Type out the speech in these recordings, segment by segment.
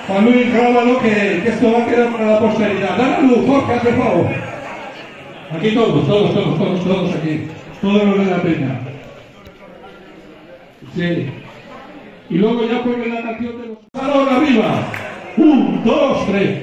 Juan Luis, grábalo que esto va a quedar para la posteridad. Dale luz, Jorge, por favor. Aquí todos aquí. Todos los de la peña. Sí. Y luego ya pone la canción de los... ¡Salón arriba! 1, 2, 3.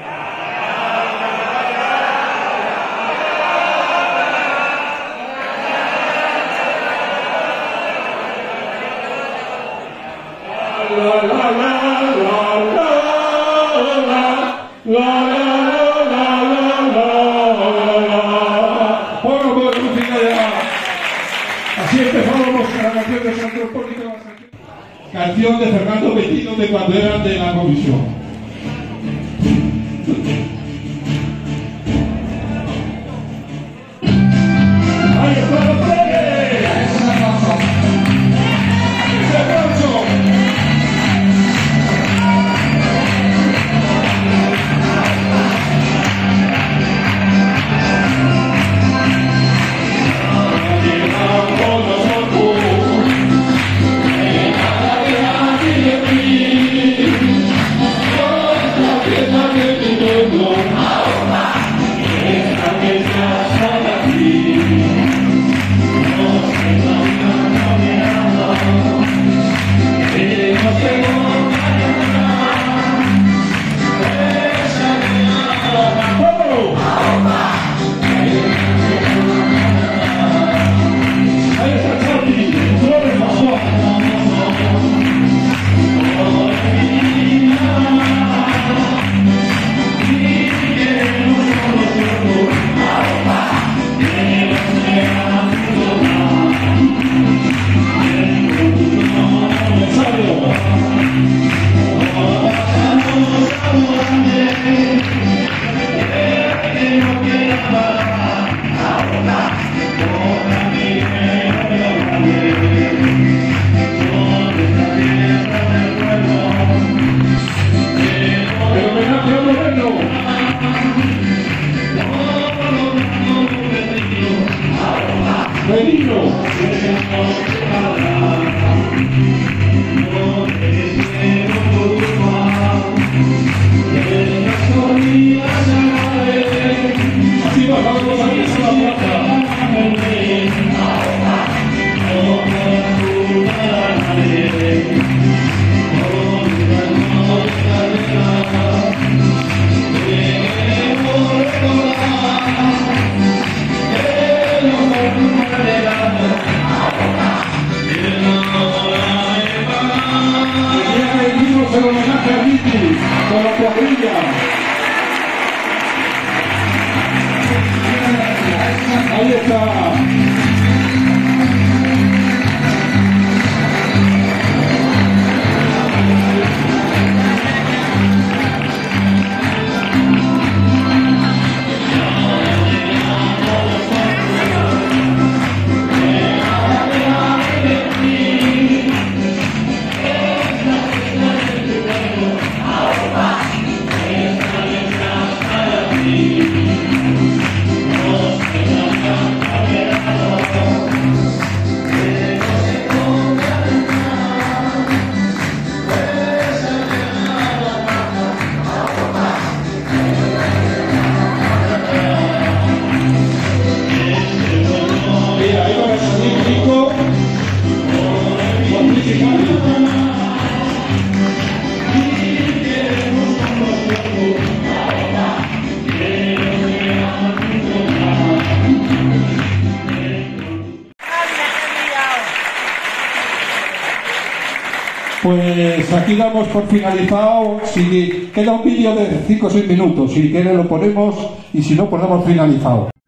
Así empezábamos con la canción de San Antropónico, canción de Fernando Bettino de cuando eran de la comisión. Con la cuadrilla. Ahí está. Pues aquí damos por finalizado. Si queda un vídeo de 5 o 6 minutos, si quiere lo ponemos, y si no, pues damos finalizado.